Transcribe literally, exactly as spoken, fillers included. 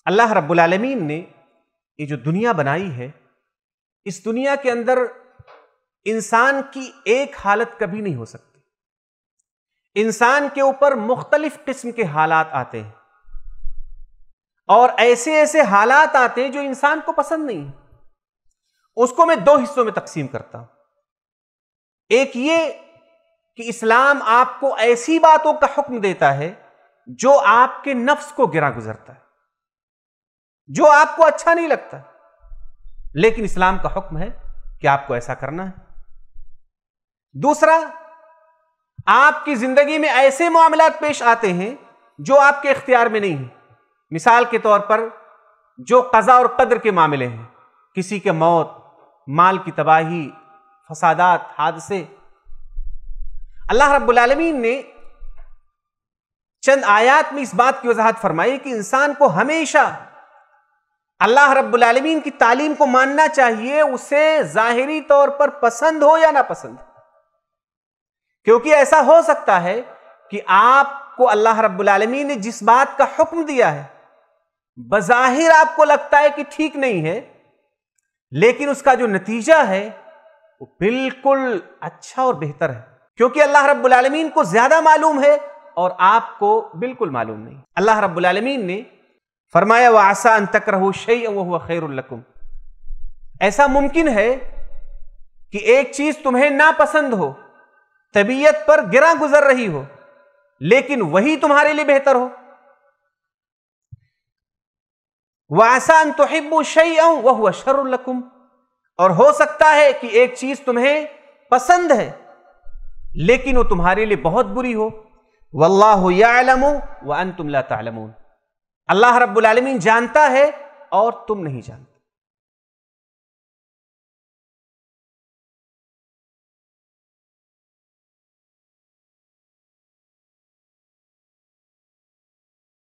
اللہ رب العالمین نے یہ جو دنیا بنائی ہے، اس دنیا کے اندر انسان کی ایک حالت کبھی نہیں ہو سکتی۔ انسان کے اوپر مختلف قسم کے حالات آتے ہیں، اور ایسے ایسے حالات آتے ہیں جو انسان کو پسند نہیں ہیں۔ اس کو میں دو حصوں میں تقسیم کرتا ہوں۔ ایک یہ کہ اسلام آپ کو ایسی باتوں کا حکم دیتا ہے جو آپ کے نفس کو گراں گزرتا ہے، جو آپ کو اچھا نہیں لگتا، لیکن اسلام کا حکم ہے کہ آپ کو ایسا کرنا ہے۔ دوسرا، آپ کی زندگی میں ایسے معاملات پیش آتے ہیں جو آپ کے اختیار میں نہیں ہیں۔ مثال کے طور پر جو قضاء اور قدر کے معاملے ہیں، کسی کے موت، مال کی تباہی، فسادات، حادثے، اللہ رب العالمین نے چند آیات میں اس بات کی وضاحت فرمائی کہ انسان کو ہمیشہ اللہ رب العالمین کی تعلیم کو ماننا چاہیے، اسے ظاہری طور پر پسند ہو یا نہ پسند، کیونکہ ایسا ہو سکتا ہے کہ آپ کو اللہ رب العالمین نے جس بات کا حکم دیا ہے بظاہر آپ کو لگتا ہے کہ ٹھیک نہیں ہے، لیکن اس کا جو نتیجہ ہے وہ بالکل اچھا اور بہتر ہے، کیونکہ اللہ رب العالمین کو زیادہ معلوم ہے اور آپ کو بالکل معلوم نہیں۔ اللہ رب العالمین نے فرمایا وَعَسَىٰ أَن تَكْرَهُوا شَيْئًا وَهُوَ خَيْرٌ لَكُمْ، ایسا ممکن ہے کہ ایک چیز تمہیں ناپسند ہو، طبیعت پر گراں گزر رہی ہو، لیکن وہی تمہارے لیے بہتر ہو۔ وَعَسَىٰ أَن تُحِبُّوا شَيْئًا وَهُوَ شَرٌّ لَكُمْ، اور ہو سکتا ہے کہ ایک چیز تمہیں پسند ہے لیکن وہ تمہارے لیے بہت بری ہو۔ وَاللَّهُ يَعْلَمُ وَأَنْتُمْ لَا تَعْلَمُونَ، اللہ رب العالمین جانتا ہے اور تم نہیں جانتے۔